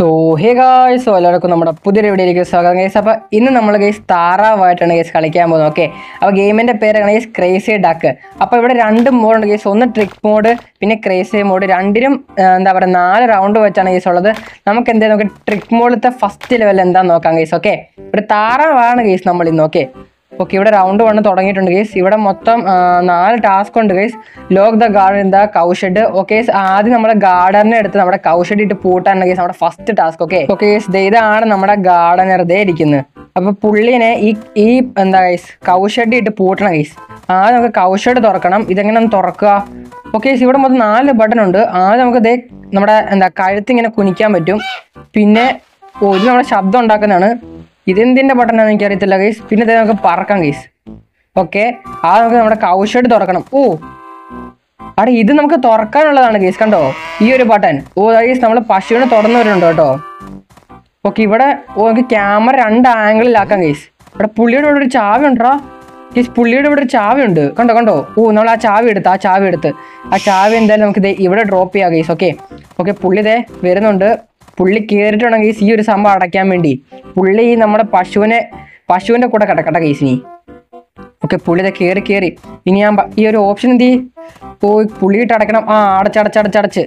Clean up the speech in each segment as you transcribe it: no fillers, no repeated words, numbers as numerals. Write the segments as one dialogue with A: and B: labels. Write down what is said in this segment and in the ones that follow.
A: So hey guys, എല്ലാവർക്കും നമ്മുടെ പുതിയൊരു വീഡിയോയിലേക്ക് സ്വാഗതം ഗൈസ്. അപ്പോൾ ഇന്ന് നമ്മൾ ഗൈസ് താറാവായിട്ടാണ് ഗൈസ് കളിക്കാൻ പോകുന്നത്. ഓക്കെ, അപ്പോൾ ഗെയിമിൻ്റെ പേരാണ് ഗൈസ് ക്രേസി ഡക്ക്. അപ്പോൾ ഇവിടെ രണ്ട് മോഡുണ്ട് ഗൈസ്, ഒന്ന് ട്രിക്ക് മോഡ് പിന്നെ ക്രേസി മോഡ്. രണ്ടിനും എന്താ പറയുക 4 റൗണ്ട് വെച്ചാണ് ഗൈസ് ഉള്ളത്. നമുക്ക് എന്തായാലും നമുക്ക് ട്രിക്ക് മോഡിലത്തെ ഫസ്റ്റ് ലെവൽ എന്താണെന്ന് നോക്കാം ഗൈസ്. ഓക്കെ, ഒരു താറാവാണ് ഗൈസ് നമ്മൾ ഇന്ന്. ഓക്കെ, ഇവിടെ റൗണ്ട് 1 തുടങ്ങിയിട്ടുണ്ട് ഗൈസ്. ഇവിടെ മൊത്തം 4 ടാസ്ക് ഉണ്ട് guys. Lock the garden in the cowshed. Okay, ആദ്യം നമ്മുടെ ഗാർഡനെ എടുത്ത് നമ്മുടെ കൗഷെഡ് ഇട്ട് പൂട്ടാണ് ഗൈസ് നമ്മുടെ ഫസ്റ്റ് ടാസ്ക്. ഓക്കെ ഗൈസ്, ഇതാണ് നമ്മുടെ ഗാർഡനർ ദേ ഇരിക്കുന്നത്. അപ്പൊ പുള്ളിനെ ഈ എന്താ ഗൈസ് കൗഷെഡ് ഇട്ട് പൂട്ടണം ഗൈസ്. ആദ്യം നമുക്ക് കൗഷെഡ് തുറക്കണം. ഇതെങ്ങനെ ഒന്ന് തുറക്കുക? ഓക്കെ ഗൈസ്, ഇവിടെ മൊത്തം 4 ബട്ടൺ ഉണ്ട്. ആദ്യം നമുക്ക് ദേ നമ്മുടെ എന്താ കഴുത്ത് ഇങ്ങനെ കുനിക്കാൻ പറ്റും. പിന്നെ ഇത് നമ്മുടെ ശബ്ദം ഉണ്ടാക്കുന്നതാണ്. ഇതെന്തിൻ്റെ ബട്ടണാണെന്ന് എനിക്കറിയത്തില്ല ഗൈസ്. പിന്നെ ഇതേ നമുക്ക് പറക്കാം ഗൈസ്. ഓക്കെ, നമുക്ക് നമ്മുടെ കൗഷെഡ് തുറക്കണം. അവിടെ ഇത് നമുക്ക് തുറക്കാനുള്ളതാണ് ഗൈസ്. കണ്ടോ ഈ ഒരു ബട്ടൺ? ഗൈസ് നമ്മൾ പശുവിനെ തുറന്നവരുണ്ട് കേട്ടോ. ഓക്കെ, ഇവിടെ നമുക്ക് ക്യാമറ 2 ആംഗിളിലാക്കാം ഗൈസ്. ഇവിടെ പുള്ളിയുടെ ഇവിടെ ഒരു ചാവി ഉണ്ടോ ഗൈസ്? പുള്ളിയുടെ ഇവിടെ ഒരു ചാവി ഉണ്ട്. കണ്ടോ നമ്മൾ ആ ചാവി എടുത്ത് ആ ചാവി എന്തായാലും നമുക്ക് ഇവിടെ ഡ്രോപ്പ് ചെയ്യാം ഗൈസ്. ഓക്കെ പുള്ളി ദേ വരുന്നുണ്ട്. പുള്ളി കയറിയിട്ടുണ്ടെങ്കിൽ ഗൈസ് ഈ ഒരു സംഭവം അടയ്ക്കാൻ വേണ്ടി പുള്ളി നമ്മുടെ പശുവിൻ്റെ കൂടെ കിടക്കട്ടെ ഗൈസ് ഇനി. ഓക്കെ, പുള്ളി ഇതേ കയറി ഇനി ഞാൻ ഈ ഒരു ഓപ്ഷൻ എന്ത് പുള്ളിയിട്ട് അടയ്ക്കണം. അടച്ച്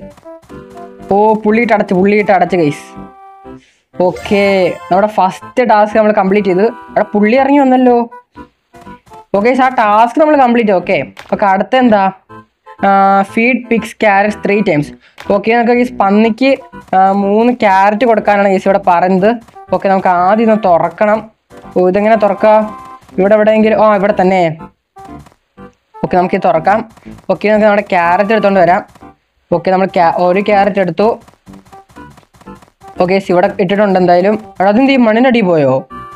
A: പുള്ളിയിട്ട് അടച്ച് ഗൈസ്. ഓക്കെ, നമ്മുടെ ഫസ്റ്റ് ടാസ്ക് നമ്മൾ കംപ്ലീറ്റ് ചെയ്ത്. അവിടെ പുള്ളി ഇറങ്ങി വന്നല്ലോ. ഓക്കെ, ആ ടാസ്ക് നമ്മൾ കംപ്ലീറ്റ്. ഓക്കെ, അടുത്ത എന്താ? Feed pigs carrots 3 times. Okay, നമുക്ക് ഈ പന്നിക്ക് 3 ക്യാരറ്റ് കൊടുക്കാനാണ് ഗൈസ് ഇവിടെ പറയുന്നത്. ഓക്കെ, നമുക്ക് ആദ്യം ഒന്ന് തുറക്കണം. ഇതെങ്ങനെ തുറക്കാം? ഇവിടെ എവിടെയെങ്കിലും ഇവിടെ തന്നെ. ഓക്കെ, നമുക്ക് ഇത് തുറക്കാം. ഓക്കെ, നമുക്ക് നമ്മുടെ ക്യാരറ്റ് എടുത്തോണ്ട് വരാം. ഓക്കെ, നമ്മൾ ഒരു ക്യാരറ്റ് എടുത്തു. ഓക്കെ, ഇവിടെ ഇട്ടിട്ടുണ്ട് എന്തായാലും. അതെന്ത് ഈ മണ്ണിൻ്റെ അടി പോയോ?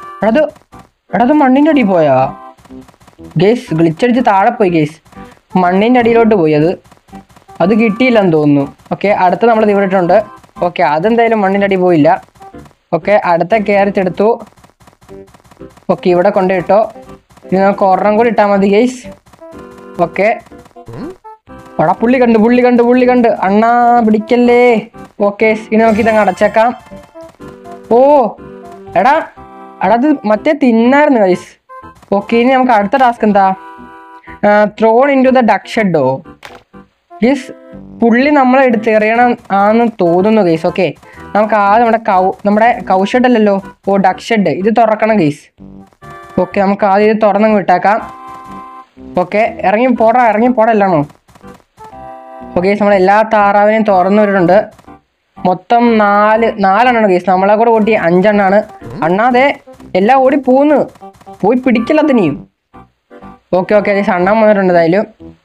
A: അത് മണ്ണിൻ്റെ അടി പോയാ ഗൈസ്? ഗ്ലിച്ചടിച്ച് താഴെ പോയി ഗൈസ്. മണ്ണിൻ്റെ അടിയിലോട്ട് പോയി. അത് കിട്ടിയില്ലെന്ന് തോന്നുന്നു. ഓക്കെ, അടുത്ത നമ്മൾ ഇവിടെ ഇട്ടുണ്ട്. ഓക്കെ, അതെന്തായാലും മണ്ണിൻ്റെ അടി പോയില്ല. ഓക്കെ, അടുത്ത ക്യാരറ്റ് എടുത്തു. ഓക്കെ, ഇവിടെ കൊണ്ടുപോയിട്ടോ. ഇനി നമുക്ക് ഒരെണ്ണം കൂടി ഇട്ടാൽ മതി ഗൈസ്. ഓക്കെ, അവിടെ പുള്ളി കണ്ട് അണ്ണാ പിടിക്കല്ലേ. ഓക്കെ, ഇനി നമുക്ക് ഇതങ്ങ് അടച്ചേക്കാം. എടാ അത് മറ്റേ തിന്നായിരുന്നു ഗൈസ്. ഓക്കെ, ഇനി നമുക്ക് അടുത്ത ടാസ്ക് എന്താ? Thrown in to the duck ഷെഡോ ഗൈസ്. പുള്ളി നമ്മളെ എടുത്ത് എറിയണം ആണെന്ന് തോന്നുന്നു ഗൈസ്. ഓക്കെ, നമുക്ക് ആദ്യം നമ്മുടെ കൗഷെഡ് അല്ലല്ലോ, ഡക്ക് ഷെഡ് ഇത് തുറക്കണം ഗൈസ്. ഓക്കെ, നമുക്ക് ആദ്യം ഇത് തുറന്നങ്ങ് വിട്ടേക്കാം. ഓക്കെ, ഇറങ്ങി പോടാ എല്ലാണോ? ഓക്കെ, നമ്മൾ എല്ലാ താറാവിനെയും തുറന്നു വിട്ടിട്ടുണ്ട്. മൊത്തം 4 ഗൈസ്. നമ്മളെ കൂടെ കൂട്ടി 5 എണ്ണാണ്. അണ്ണാതെ എല്ലാം ഓടി പോയി പിടിക്കില്ല തന്നെയും. ഓക്കെ ഗൈസ്, അണ്ണൻ വന്നിട്ടുണ്ട് എന്തായാലും.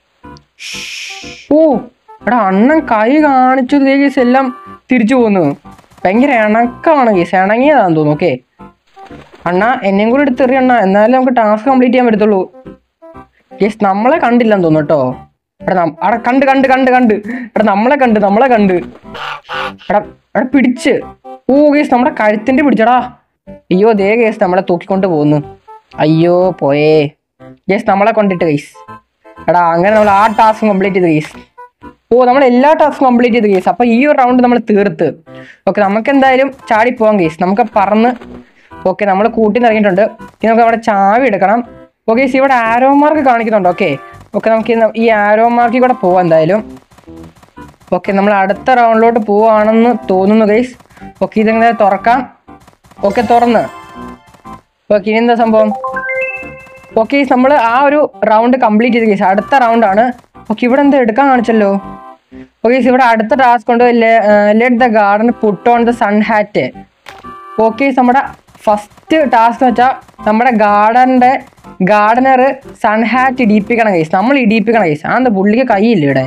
A: എടാ അണ്ണൻ കൈ കാണിച്ചു ഗൈസ്, എല്ലാം തിരിച്ചു പോന്നു. ഭയങ്കര ഇണക്കമാണ് ഗൈസ്, ഇണങ്ങിയതാന്ന് തോന്നുന്നു. ഓക്കെ അണ്ണ എന്നെയും കൂടി എടുത്തെറിയ അണ്ണ, എന്നാലും നമുക്ക് ടാസ്ക് കംപ്ലീറ്റ് ചെയ്യാൻ പറ്റത്തുള്ളൂ ഗൈസ്. നമ്മളെ കണ്ടില്ലെന്ന് തോന്നുന്നു കേട്ടോ. എടാ കണ്ട് എടാ നമ്മളെ കണ്ട് എടാ പിടിച്ച്. ഗൈസ് നമ്മുടെ കഴുത്തിന്റെ പിടിച്ചടാ. അയ്യോ ദേ ഗൈസ് നമ്മളെ തൂക്കിക്കൊണ്ട് പോകുന്നു. അയ്യോ പോയേ ഗൈസ്, നമ്മളെ കൊണ്ടിട്ട് ഗൈസ്. എടാ അങ്ങനെ നമ്മൾ ആ ടാസ്ക് കംപ്ലീറ്റ് ചെയ്ത് ഗൈസ്. നമ്മൾ എല്ലാ ടാസ്കും കംപ്ലീറ്റ് ചെയ്ത് ഗൈസ്. അപ്പോൾ ഈ ഒരു റൗണ്ട് നമ്മൾ തീർത്ത്. ഓക്കെ, നമുക്ക് എന്തായാലും ചാടി പോവാം ഗൈസ്. നമുക്ക് പറന്ന്. ഓക്കെ, നമ്മൾ കൂട്ടി ഇറങ്ങിയിട്ടുണ്ട്. ഇനി നമുക്ക് നമ്മുടെ ചാവി എടുക്കണം. ഓക്കെ ഗൈസ്, ഇവിടെ ആരോ മാർക്ക് കാണിക്കുന്നുണ്ട്. ഓക്കെ നമുക്ക് ഈ ആരോ മാർക്കിൽ കൂടെ പോവാം എന്തായാലും. ഓക്കെ, നമ്മൾ അടുത്ത റൗണ്ടിലോട്ട് പോവാണെന്ന് തോന്നുന്നു ഗൈസ്. ഓക്കെ, ഇതെങ്ങനെ തുറക്കാം? ഓക്കെ, തുറന്ന്. ഓക്കെ, ഇനി എന്താ സംഭവം? ഓക്കെ, നമ്മൾ ആ ഒരു റൗണ്ട് കംപ്ലീറ്റ് ചെയ്ത് ഗൈസ്. അടുത്ത റൗണ്ടാണ്. ഓക്കെ, ഇവിടെ എന്താ എടുക്കാൻ കാണിച്ചല്ലോ. ഓക്കെ, ഇവിടെ അടുത്ത ടാസ്ക് ഉണ്ട്. Let the garden put on the sun hat. Okay, നമ്മുടെ ഫസ്റ്റ് ടാസ്ക് എന്ന് വെച്ചാൽ നമ്മുടെ ഗാർഡനർ സൺ ഹാറ്റ് ഇടിപ്പിക്കണം ഗൈസ്. നമ്മൾ ഇടിപ്പിക്കണം ഗൈസ്. എന്താ പുള്ളിക്ക് കൈയില്ല ഇവിടെ?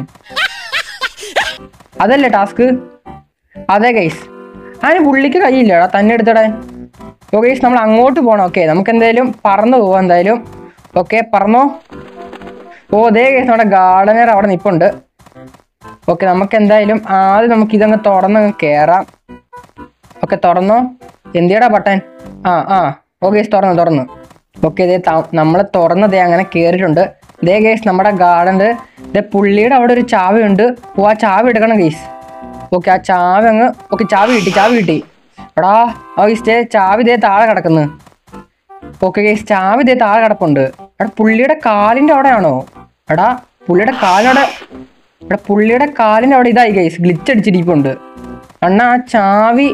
A: അതല്ലേ ടാസ്ക്? അതെ ഗൈസ്, അതിന് പുള്ളിക്ക് കൈയില്ലടാ, തന്നെ എടുത്തടേ. ഓക്കെ ഗൈസ്, നമ്മൾ അങ്ങോട്ട് പോകണം. ഓക്കെ, നമുക്ക് എന്തായാലും പറന്നു പോവാം എന്തായാലും. ഓക്കെ, പറന്നോ. ദേ ഗൈസ് നമ്മുടെ ഗാർഡനർ അവിടെ നിൽപ്പുണ്ട്. ഓക്കെ, നമുക്ക് എന്തായാലും ആദ്യം നമുക്ക് ഇതങ്ങ് തുറന്നങ്ങ് കയറാം. ഓക്കെ, തുറന്നോ. എന്തിയടാ ബട്ടൺ? ഓക്കെ ഗൈസ്, തുറന്നു. ഓക്കെ, ഇതേ നമ്മൾ തുറന്നതേ അങ്ങനെ കയറിയിട്ടുണ്ട്. ഇതേ ഗൈസ് നമ്മുടെ ഗാർഡൻ്റെ ഇതേ പുള്ളിയുടെ അവിടെ ഒരു ചാവി ഉണ്ട്. ആ ചാവി എടുക്കണം ഗൈസ്. ഓക്കെ, ആ ചാവി അങ്ങ്. ഓക്കെ, ചാവി കിട്ടി. എടാ ഗൈസ് ചാവി ഇതേ താഴെ കിടക്കുന്നു. ഓക്കെ ഗൈസ് ചാവി ഇതേ താഴെ കിടപ്പുണ്ട്. എടാ പുള്ളിയുടെ കാലിൻ്റെ അവിടെയാണോ? എടാ പുള്ളിയുടെ കാലിൻ്റെ അവിടെ ഇതായി ഗൈസ് ഗ്ലിച്ച് അടിച്ചിരിപ്പുണ്ട്. അണ്ണാ ആ ചാവി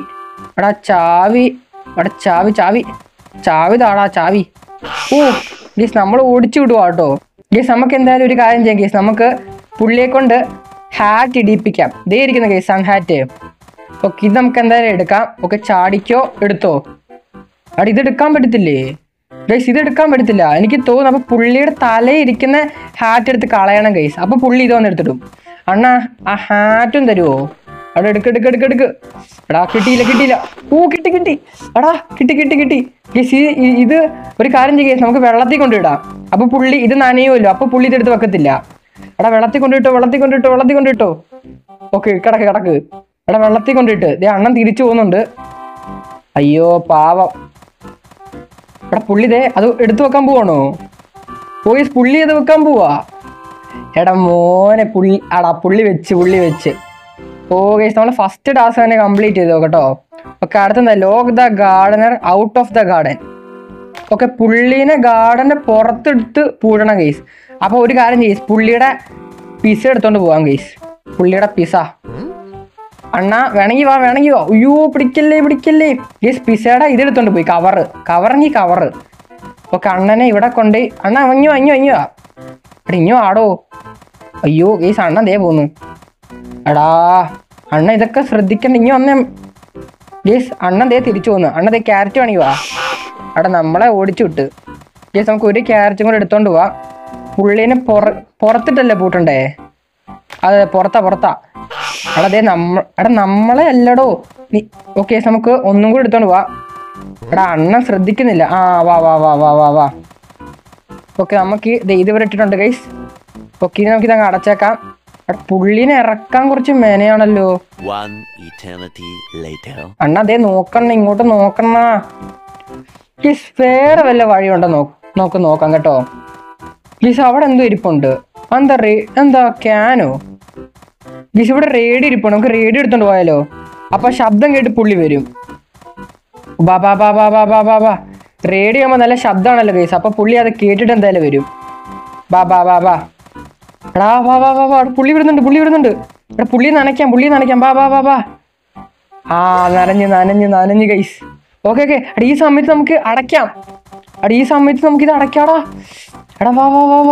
A: ചാവി താടാ ചാവി. ഓ ഗീസ് നമ്മൾ ഓടിച്ചു വിടുക കേട്ടോ. ഗീസ് നമുക്ക് എന്തായാലും ഒരു കാര്യം ചെയ്യാം ഗീസ്, നമുക്ക് പുള്ളിയെ കൊണ്ട് ഹാറ്റ് ഇടിപ്പിക്കാം. ഇതേ ഇരിക്കുന്ന ഗീസ് സൺ ഹാറ്റ്. ഓക്കെ ഇത് നമുക്ക് എന്തായാലും എടുക്കാം. ഓക്കെ ചാടിക്കോ എടുത്തോ. അവിടെ ഇത് എടുക്കാൻ പറ്റത്തില്ലേ ഗൈസ്? ഇത് എടുക്കാൻ പറ്റത്തില്ല എനിക്ക് തോന്നുന്നു. അപ്പോൾ പുള്ളിയുടെ തലയിരിക്കുന്ന ഹാറ്റ് എടുത്ത് കളയണം ഗൈസ്. അപ്പോൾ പുള്ളി ഇതൊന്ന് എടുത്തിടും. അണ്ണാ ആ ഹാറ്റും തരുമോ? അവിടെ എടുക്ക്. എടാ കിട്ടിയില്ല. ഓ കിട്ടി എടാ കിട്ടി ഗൈസ്. ഇത് ഒരു കാര്യം ചെയ്യാം, നമുക്ക് വെള്ളത്തിൽ കൊണ്ടിടാം. അപ്പോൾ പുള്ളി ഇത് നനയുമല്ലോ, അപ്പോൾ പുള്ളി ഇതെടുത്ത് വെക്കത്തില്ല. എടാ വെള്ളത്തിൽ കൊണ്ടിട്ടോ. ഓക്കെ കിടക്ക്. എടാ വെള്ളത്തിൽ കൊണ്ടിട്ട് ദേ അണ്ണൻ തിരിച്ചു പോകുന്നുണ്ട്. അയ്യോ പാവം. എടാ പുള്ളി ദേ അത് എടുത്തു വെക്കാൻ പോവാണോ? പോയി പുള്ളി അത് വെക്കാൻ പോവാ. എടാ മോനെ പുള്ളി വെച്ച്. ഓ ഗൈസ് നമ്മൾ ഫസ്റ്റ് ടാസ്ക് തന്നെ കംപ്ലീറ്റ് ചെയ്തോ കേട്ടോ. ഓക്കെ അടുത്തെന്താ lock the gardener out of the garden. Okay പുള്ളീനെ ഗാർഡന്റെ പുറത്തെടുത്ത് പൂടണം ഗൈസ്. അപ്പോൾ ഒരു കാര്യം ഗൈസ്, പുള്ളിയുടെ പിസ എടുത്തോണ്ട് പോവാം ഗൈസ്. പുള്ളിയുടെ പിസ അണ്ണാ വേണമെങ്കിൽ വാ. അയ്യോ പിടിക്കല്ലേ ഗൈസ്. പിസയുടെ ഇതെടുത്തോണ്ട് പോയി കവറ്. ഓക്കെ അണ്ണനെ ഇവിടെ കൊണ്ട് അണ്ണ അഞ്ഞോ ഇഞ്ഞോ ആടോ. അയ്യോ ഗൈസ് അണ്ണൻ ദേ പോന്നു. എടാ അണ്ണ ഇതൊക്കെ ശ്രദ്ധിക്കണ്ട. ഇനി വന്നേ ഗേസ്. അണ്ണൻ ദേ തിരിച്ചു പോന്നു. അണ്ണ ദേ ക്യാരറ്റ് വേണമെങ്കിൽ വാ. എടാ നമ്മളെ ഓടിച്ചു വിട്ട് ഗേസ്. നമുക്ക് ഒരു ക്യാരറ്റും കൂടെ എടുത്തോണ്ട് പോവാം. പുള്ളീനെ പുറത്തിട്ടല്ലേ പൂട്ടണ്ടേ? അതെ പുറത്താ. എടാ നമ്മളെ അല്ലടോ നീ. ഓക്കെ നമുക്ക് ഒന്നും കൂടി എടുത്തോണ്ട് പോവാ. എടാ അണ്ണൻ ശ്രദ്ധിക്കുന്നില്ല. ആ വാ. ഓക്കെ നമുക്ക് ഇത് വരെ ഇട്ടിട്ടുണ്ട് ഗൈസ്. ഓക്കെ ഇനി നമുക്ക് ഇതങ്ങ് അടച്ചേക്കാം. പുള്ളിനെ ഇറക്കാൻ കുറച്ച് മെനയാണല്ലോ. അണ്ണ അതേ ഇങ്ങോട്ട് നോക്കണ. വേറെ വല്ല വഴിയുണ്ടോ നോക്കാം കേട്ടോ. ഗീസ് അവിടെ എന്തോ ഇരിപ്പുണ്ട്. എന്താ ക്യാനോ? ഗീസ് ഇവിടെ റേഡിയോ ഇരിപ്പുണ്ട്. നമുക്ക് റേഡിയോ എടുത്തോണ്ട് പോയാലോ? അപ്പൊ ശബ്ദം കേട്ട് പുള്ളി വരും. ബാ. റേഡിയോ ആകുമ്പോ നല്ല ശബ്ദമാണല്ലോ ഗീസ്. അപ്പൊ പുള്ളി അത് കേട്ടിട്ട് എന്തായാലും വരും. ബാ. എടാ വാ. പുള്ളി വരുന്നുണ്ട്. എടാ പുള്ളി നനയ്ക്കാം. ബാ. ആ നനഞ്ഞ് ഗൈസ്. ഓക്കെ എടാ ഈ സമയത്ത് നമുക്ക് അടയ്ക്കാം. നമുക്കിത് അടയ്ക്കാടാ. എടാ വാ.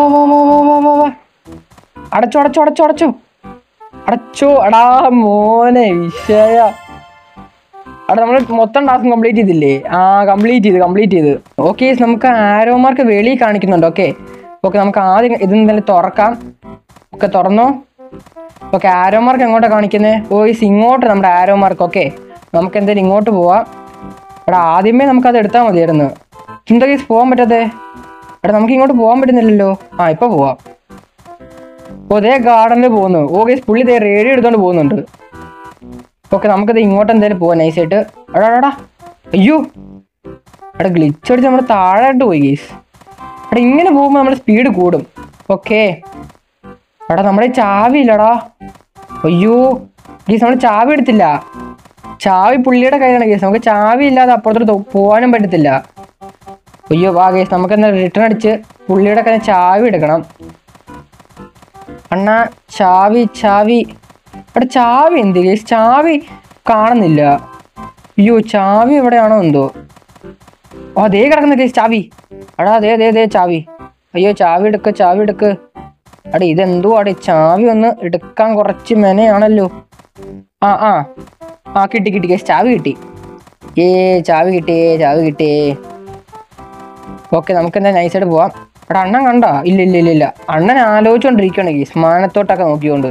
A: അടച്ചോ. എടാ മോനെ വിഷയ. എടാ നമ്മൾ മൊത്തം ടാസ്ക് കംപ്ലീറ്റ് ചെയ്തില്ലേ? ആ കംപ്ലീറ്റ് ചെയ്ത്. ഓക്കെ നമുക്ക് ആരോ മാർക്ക് വെളിയിൽ കാണിക്കുന്നുണ്ട്. ഓക്കെ നമുക്ക് ആദ്യം ഇതെന്തായാലും തുറക്കാം. ഓക്കെ തുറന്നോ. ഓക്കെ ആരോ മാർക്ക് എങ്ങോട്ടാണ് കാണിക്കുന്നത്? ഇങ്ങോട്ട് നമ്മുടെ ആരോ മാർക്ക്. ഓക്കെ നമുക്ക് എന്തായാലും ഇങ്ങോട്ട് പോവാം. എടാ ആദ്യമേ നമുക്കത് എടുത്താൽ മതിയായിരുന്നു. എന്താ കേസ് പോകാൻ പറ്റാതെ? എടാ നമുക്ക് ഇങ്ങോട്ട് പോകാൻ പറ്റുന്നില്ലല്ലോ. ആ ഇപ്പൊ പോവാം. അതേ ഗാർഡനിൽ പോകുന്നു. കേസ് പുള്ളി റേഡിയോ എടുത്തോണ്ട് പോകുന്നുണ്ട്. ഓക്കെ നമുക്കത് ഇങ്ങോട്ട് എന്തായാലും പോവാം നൈസായിട്ട്. എടാ അയ്യോ എടാ ഗ്ലിച്ച് അടിച്ച് നമ്മൾ താഴോട്ട് പോയി കേസ്. എടാ ഇങ്ങനെ പോകുമ്പോൾ നമ്മുടെ സ്പീഡ് കൂടും. ഓക്കെ എടാ നമ്മുടെ ചാവി ഇല്ലടാ. അയ്യോ ഗീസ് നമ്മൾ ചാവി എടുത്തില്ല. ചാവി പുള്ളിയുടെ കയ്യിലാണ് കേസ്. നമുക്ക് ചാവി ഇല്ലാതെ അപ്പുറത്തോട്ട് പോകാനും പറ്റത്തില്ല. അയ്യോ വാ കേസ് നമുക്ക് എന്താ റിട്ടേൺ അടിച്ച് പുള്ളിയുടെ കയ്യിൽ ചാവി എടുക്കണം. അണ്ണാ ചാവി എടാ ചാവി എന്ത് കേസ്? ചാവി കാണുന്നില്ല. അയ്യോ ചാവി എവിടെയാണോ എന്തോ. അതേ കിടക്കുന്ന കേസ് ചാവി. എടാ അതേ ചാവി. അയ്യോ ചാവി എടുക്ക്. അടേ ഇതെന്തോ ചാവി ഒന്ന് എടുക്കാൻ കുറച്ച് മെനയാണല്ലോ. കിട്ടി കേസ്. ചാവി കിട്ടി. ചാവി കിട്ടി. ഓക്കെ നമുക്ക് എന്താ നൈസായിട്ട് പോവാം. എടാ അണ്ണൻ കണ്ടോ? ഇല്ല. അണ്ണൻ ആലോചിച്ചോണ്ടിരിക്കുകയാണ് കേസ്, മാനത്തോട്ടൊക്കെ നോക്കിക്കൊണ്ട്.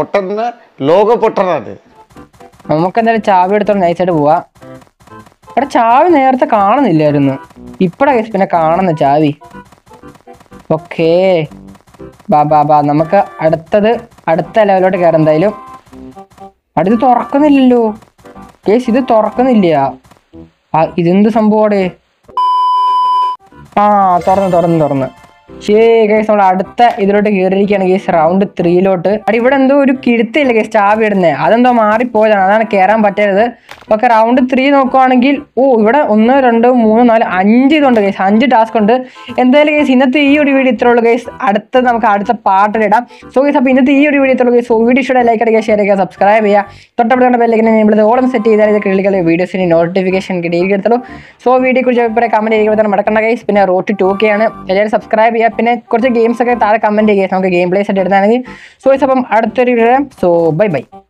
A: നമുക്കെന്തായാലും ചാവി എടുത്തോണ്ട് നൈസായിട്ട് പോവാം. എടാ ചാവി നേരത്തെ കാണുന്നില്ലായിരുന്നു, ഇപ്പഴാ കേസ് പിന്നെ കാണുന്ന ചാവി. ഓക്കേ ബാ നമുക്ക് അടുത്ത ലെവലോട്ട് കയറാം എന്തായാലും. അടുത്ത് തുറക്കുന്നില്ലല്ലോ കേസ്, ഇത് തുറക്കുന്നില്ല. ഇതെന്ത് സംഭവമാണ്? തുറന്ന് ഗൈസ് നമ്മൾ അടുത്ത ഇതിലോട്ട് കയറിയിരിക്കുകയാണ് ഗൈസ് റൗണ്ട് 3 അവിടെ ഇവിടെ എന്തോ ഒരു കിഴുത്തില്ല ഗൈസ് ചാവി ഇടുന്നത്, അതെന്തോ മാറിപ്പോയതാണ്, അതാണ് കയറാൻ പറ്റരുത്. ഒക്കെ റൗണ്ട് 3 നോക്കുവാണെങ്കിൽ ഇവിടെ 1 2 3 4 5 ഇതുണ്ട് ഗൈസ്, 5 ടാസ്ക് ഉണ്ട്. എന്തായാലും ഗൈസ് ഇന്നത്തെ ഈ ഒരു വീഡിയോ ഇത്രയുള്ളൂ ഗൈസ്. അടുത്തത് നമുക്ക് അടുത്ത പാർട്ടിൽ ഇടാം. സോ ഗൈസ് അപ്പോൾ ഇന്നത്തെ ഈ ഒരു വീഡിയോ ഇത്രയുള്ളൂ ഗൈസ്. സോ വീഡിയോ ഇഷ്ടമായി ലൈക്ക് അടിക്കുക, ഷെയർ ചെയ്യുക, സബ്സ്ക്രൈബ് ചെയ്യുക, തൊട്ടടുത്ത ബെല്ലൈക്കൻ നമ്മൾ ഓളം സെറ്റ് ചെയ്താൽ ഇത് കിളികളെ വീഡിയോസിന് നോട്ടിഫിക്കേഷൻ കിട്ടിയിരിക്കത്തുള്ളൂ. സോ വീഡിയോ കുറിച്ച് അഭിപ്രായം കമന്റ് ചെയ്യുമ്പോൾ തന്നെ മടക്കണ്ട ഗൈസ്. പിന്നെ റോഡ് 2K ആണ്, എല്ലാവരും സബ്സ്ക്രൈബ് ചെയ്യുക. പിന്നെ കുറച്ച് ഗെയിംസ് ഒക്കെ താഴെ കമന്റ് ചെയ്യുക, നമുക്ക് ഗെയിം പ്ലേസ് ആയിട്ട് ഇടുന്നതാണെങ്കിൽ. സോ ഗൈസ് അപ്പം അടുത്തൊരു വീഡിയോ. So bye bye.